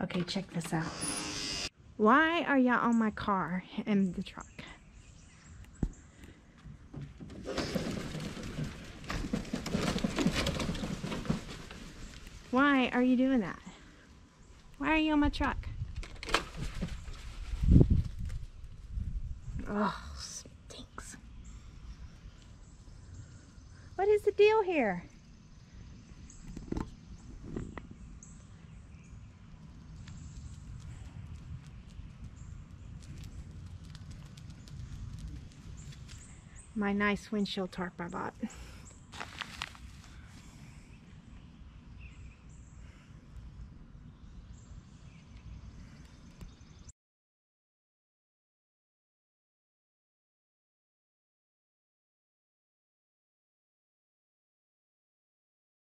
Okay, check this out. Why are y'all on my car and the truck? Why are you doing that? Why are you on my truck? Oh, stinks. What is the deal here? My nice windshield tarp I bought.